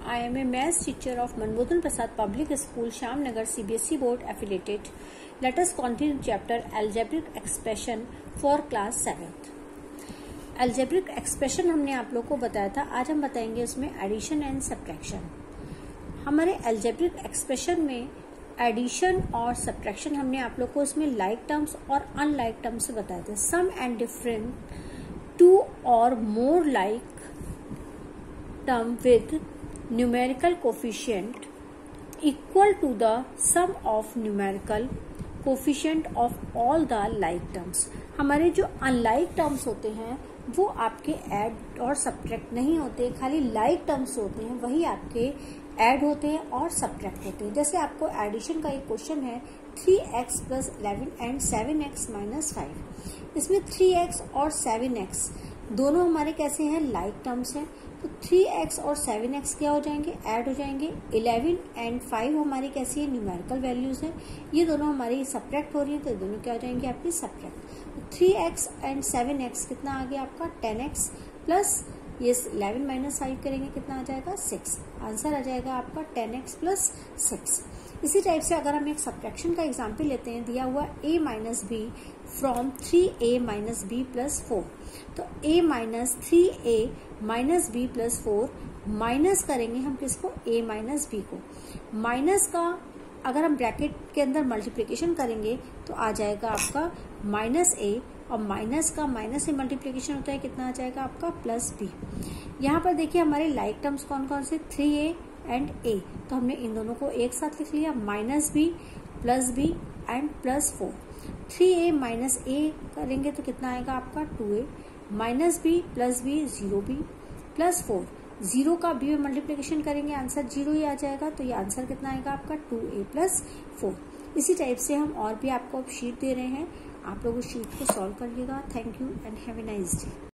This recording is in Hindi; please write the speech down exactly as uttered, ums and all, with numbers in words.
I am a maths teacher of Manbodhan Prasad Public School, Shamnagar, C B S E Board affiliated. Let us continue chapter Algebraic Expression for class seventh. Algebraic Expression हमने आप लोग को बताया था, आज हम बताएंगे उसमें एडिशन एंड सब्ट्रैक्शन। हमारे Algebraic Expression में एडिशन और सब्ट्रैक्शन हमने आप लोग को उसमें लाइक टर्म्स और अनलाइक टर्म्स से बताए थे। सम एंड डिफरेंट टू और more like term with numerical coefficient equal to the sum of numerical coefficient of all the like terms। हमारे जो unlike terms होते हैं वो आपके add और subtract नहीं होते, खाली like terms होते हैं वही आपके add होते हैं और subtract होते हैं। जैसे आपको addition का एक क्वेश्चन है three x plus eleven and seven x minus five. इसमें थ्री एक्स और सेवन एक्स दोनों हमारे कैसे हैं, लाइक टर्म्स हैं। तो थ्री एक्स और सेवन एक्स क्या हो जाएंगे, ऐड हो जाएंगे। इलेवन एंड फाइव हमारी कैसी है, न्यूमेरिकल वैल्यूज हैं। ये दोनों हमारी सब्ट्रैक्ट हो रही है तो दोनों क्या हो जाएंगे आपकी subtract. Three x and seven x कितना आ गया आपका टेन एक्स प्लस ये इलेवन माइनस फाइव करेंगे कितना आ जाएगा सिक्स। आंसर आ जाएगा आपका टेन एक्स प्लस सिक्स। इसी टाइप से अगर हम एक सब्ट्रैक्शन का एग्जाम्पल लेते हैं, दिया हुआ a minus B from three A minus B plus four. तो a minus three A minus B plus four minus करेंगे हम किसको, a माइनस बी को। माइनस का अगर हम ब्रैकेट के अंदर मल्टीप्लिकेशन करेंगे तो आ जाएगा आपका माइनस ए, और माइनस का माइनस से मल्टीप्लिकेशन होता है कितना आ जाएगा आपका प्लस बी। यहाँ पर देखिए हमारे लाइक टर्म्स कौन कौन से, थ्री ए एंड ए, तो हमने इन दोनों को एक साथ लिख लिया, minus B plus B and plus four. Three A minus A करेंगे तो कितना आएगा आपका two A, minus B plus B zero B plus four. Zero का बी में मल्टीप्लिकेशन करेंगे आंसर जीरो ही आ जाएगा, तो ये आंसर कितना आएगा आपका टू ए प्लस फोर। इसी टाइप से हम और भी आपको शीट दे रहे हैं, आप लोग उस शीट को सॉल्व करिएगा। Thank you and have a nice day.